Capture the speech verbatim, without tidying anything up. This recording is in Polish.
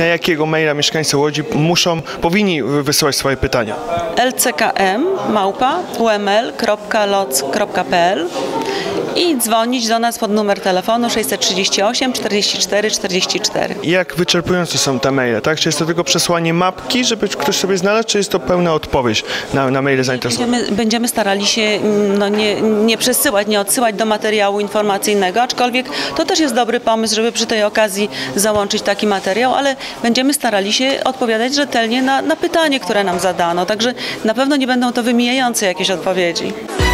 na jakiego maila mieszkańcy Łodzi muszą, powinni wysyłać swoje pytania? l c k m małpa u m l kropka loc kropka p l i dzwonić do nas pod numer telefonu sześćset trzydzieści osiem czterdzieści cztery czterdzieści cztery. Jak wyczerpujące są te maile, tak? Czy jest to tylko przesłanie mapki, żeby ktoś sobie znalazł, czy jest to pełna odpowiedź na, na maile zainteresowanych? Będziemy, będziemy starali się no, nie, nie przesyłać, nie odsyłać do materiału informacyjnego, aczkolwiek to też jest dobry pomysł, żeby przy tej okazji załączyć taki materiał, ale będziemy starali się odpowiadać rzetelnie na, na pytanie, które nam zadano, także na pewno nie będą to wymijające jakieś odpowiedzi.